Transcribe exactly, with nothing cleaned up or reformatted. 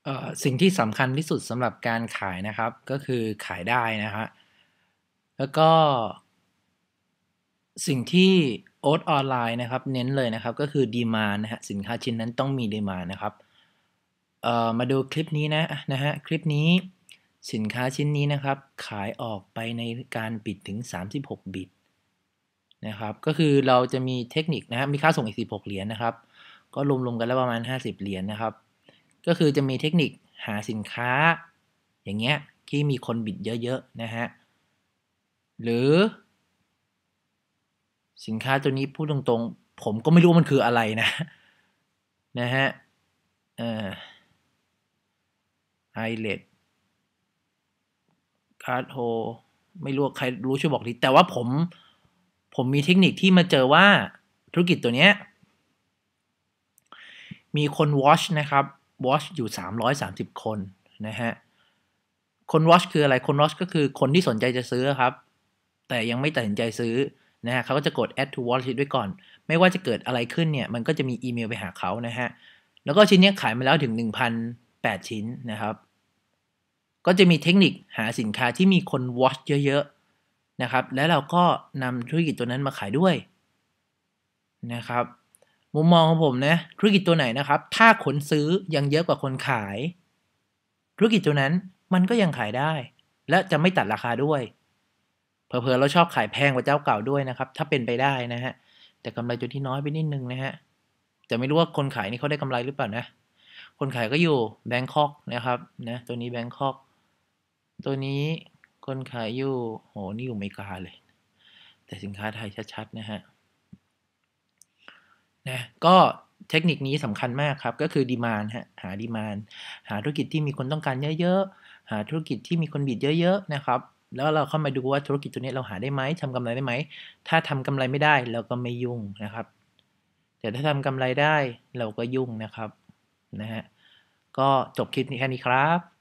เอ่อสิ่งที่สำคัญที่สุดสำหรับการขายนะครับก็คือขายได้นะฮะแล้วก็สิ่งที่โอ๊ตออนไลน์นะครับเน้นเลยนะครับก็คือดีมานนะฮะสินค้าชิ้นนั้นต้องมีดีมานนะครับเอ่อมาดูคลิปนี้นะนะฮะคลิปนี้สินค้าชิ้นนี้นะครับขายออกไปในการปิดถึงสามสิบหกบิตนะครับก็คือเราจะมีเทคนิคนะครับมีค่าส่งอีกสิบหกเหรียญนะครับก็รวมๆกันแล้วประมาณห้าสิบเหรียญนะครับก็คือจะมีเทคนิคหาสินค้าอย่างเงี้ยที่มีคนบิดเยอะๆนะฮะหรือสินค้าตัวนี้พูดตรงๆผมก็ไม่รู้มันคืออะไรนะนะฮะเอ่อไอเลดคาร์ดโฮไม่รู้ใครรู้ช่วยบอกทีแต่ว่าผมผมมีเทคนิคที่มาเจอว่าธุรกิจตัวเนี้ยมีคน watch นะครับ watch อยู่สามร้อยสามสิบคนนะฮะคน watch คืออะไรคน watch ก็คือคนที่สนใจจะซื้อครับแต่ยังไม่ตัดสินใจซื้อนะฮะเขาก็จะกด add to watch list ไว้ก่อนไม่ว่าจะเกิดอะไรขึ้นเนี่ยมันก็จะมีอีเมลไปหาเขานะฮะแล้วก็ชิ้นนี้ขายมาแล้วถึง หนึ่งพันแปด ชิ้นนะครับก็จะมีเทคนิคหาสินค้าที่มีคน watch เยอะๆนะครับแล้วเราก็นำธุรกิจตัวนั้นมาขายด้วยนะครับมุมมองของผมนะธุรกิจตัวไหนนะครับถ้าคนซื้อยังเยอะกว่าคนขายธุรกิจตัวนั้นมันก็ยังขายได้และจะไม่ตัดราคาด้วย เผลอๆเราชอบขายแพงกว่าเจ้าเก่าด้วยนะครับถ้าเป็นไปได้นะฮะแต่กำไรจุดที่น้อยไปนิดนึงนะฮะแต่ไม่รู้ว่าคนขายนี่เขาได้กำไรหรือเปล่านะคนขายก็อยู่แบงคอกนะครับนะตัวนี้แบงคอกตัวนี้คนขายอยู่โหนี่อยู่อเมริกาเลยแต่สินค้าไทยชัดๆนะฮะนะก็เทคนิคนี้สำคัญมากครับก็คือดีมานฮะหาดีมานหาธุรกิจที่มีคนต้องการเยอะๆหาธุรกิจที่มีคนบิดเยอะๆนะครับแล้วเราเข้ามาดูว่าธุรกิจตัวนี้เราหาได้ไหมทำกำไรได้ไหมถ้าทำกำไรไม่ได้เราก็ไม่ยุ่งนะครับแต่ถ้าทำกำไรได้เราก็ยุ่งนะครับนะฮะก็จบคลิปนี้แค่นี้ครับ